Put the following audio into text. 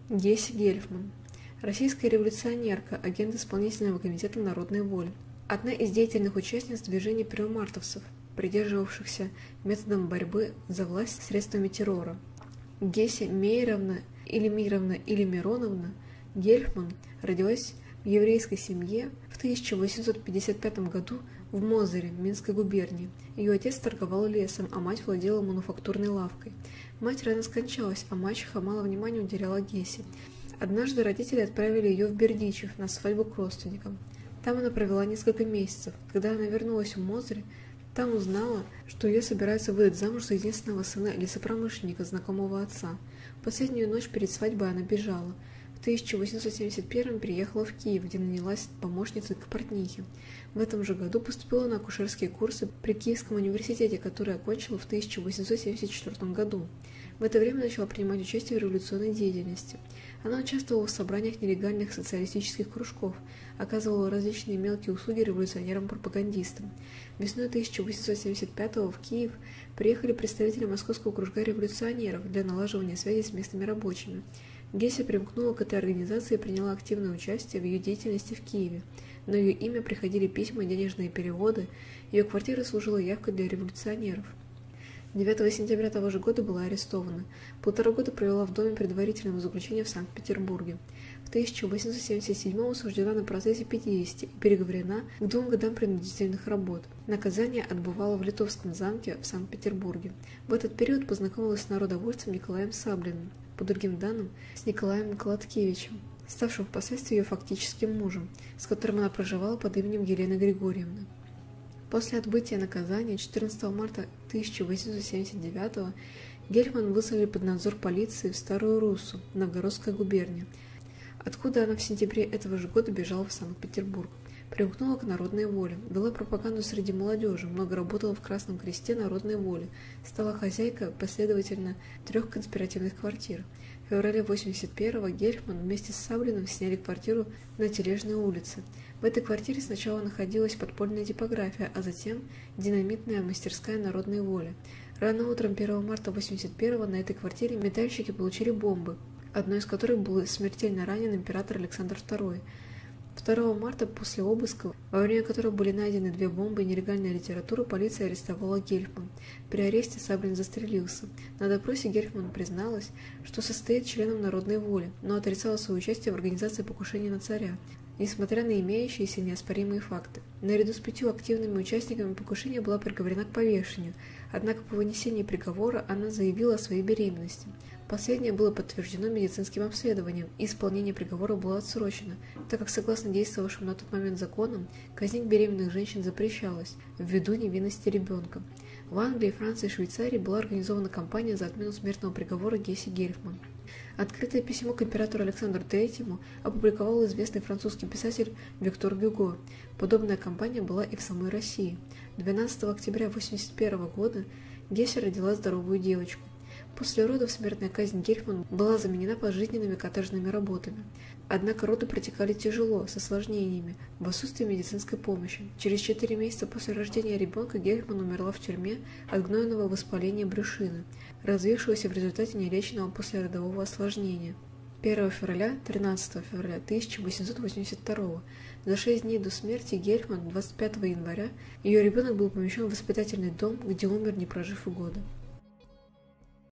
Гесси Гельфман. Российская революционерка, агент исполнительного комитета народной воли. Одна из деятельных участниц движения первомартовцев, придерживавшихся методом борьбы за власть средствами террора. Гесси Мейеровна или Мироновна Гельфман родилась в еврейской семье в 1855 году в Мозыре, Минской губернии. Ее отец торговал лесом, а мать владела мануфактурной лавкой. Мать рано скончалась, а мачеха мало внимания уделяла Гесси. Однажды родители отправили ее в Бердичев на свадьбу к родственникам. Там она провела несколько месяцев. Когда она вернулась в Мозырь, там узнала, что ее собираются выдать замуж за единственного сына лесопромышленника, знакомого отца. В последнюю ночь перед свадьбой она бежала. В 1871 переехала в Киев, где нанялась помощницей к портнихе. В этом же году поступила на акушерские курсы при Киевском университете, который окончила в 1874 году. В это время начала принимать участие в революционной деятельности. Она участвовала в собраниях нелегальных социалистических кружков, оказывала различные мелкие услуги революционерам-пропагандистам. Весной 1875 в Киев приехали представители Московского кружка революционеров для налаживания связи с местными рабочими. Гесси примкнула к этой организации и приняла активное участие в ее деятельности в Киеве. На ее имя приходили письма и денежные переводы, ее квартира служила явкой для революционеров. 9 сентября того же года была арестована. 1,5 года провела в доме предварительного заключения в Санкт-Петербурге. В 1877 осуждена на процессе 50 и переговорена к 2 годам принудительных работ. Наказание отбывала в Литовском замке в Санкт-Петербурге. В этот период познакомилась с народовольцем Николаем Саблиным, по другим данным, с Николаем Колоткевичем, ставшим впоследствии ее фактическим мужем, с которым она проживала под именем Елены Григорьевны. После отбытия наказания 14 марта 1879 Гельфман выслали под надзор полиции в Старую Руссу, Новгородская губерния, откуда она в сентябре этого же года бежала в Санкт-Петербург. Примкнула к народной воле, вела пропаганду среди молодежи, много работала в Красном Кресте народной воли, стала хозяйкой, последовательно, 3 конспиративных квартир. В феврале 1981-го Гельфман вместе с Саблиным сняли квартиру на Тележной улице. В этой квартире сначала находилась подпольная типография, а затем динамитная мастерская народной воли. Рано утром 1 марта 1981-го на этой квартире метальщики получили бомбы, одной из которых был смертельно ранен император Александр II. 2 марта после обыска, во время которого были найдены 2 бомбы и нелегальная литература, полиция арестовала Гельфман. При аресте Саблин застрелился. На допросе Гельфман призналась, что состоит членом народной воли, но отрицала свое участие в организации покушения на царя, несмотря на имеющиеся неоспоримые факты. Наряду с 5 активными участниками покушения была приговорена к повешению, однако по вынесении приговора она заявила о своей беременности. Последнее было подтверждено медицинским обследованием, и исполнение приговора было отсрочено, так как, согласно действовавшим на тот момент законам, казнить беременных женщин запрещалось, ввиду невинности ребенка. В Англии, Франции и Швейцарии была организована кампания за отмену смертного приговора Гесси Гельфман. Открытое письмо к императору Александру III опубликовал известный французский писатель Виктор Гюго. Подобная кампания была и в самой России. 12 октября 1981 года Гесси родила здоровую девочку. После родов смертная казнь Гельфман была заменена пожизненными каторжными работами. Однако роды протекали тяжело, с осложнениями, в отсутствии медицинской помощи. Через 4 месяца после рождения ребенка Гельфман умерла в тюрьме от гнойного воспаления брюшины, развившегося в результате нелеченного послеродового осложнения. 1 февраля-13 февраля 1882 за 6 дней до смерти Гельфман 25 января ее ребенок был помещен в воспитательный дом, где умер, не прожив и года.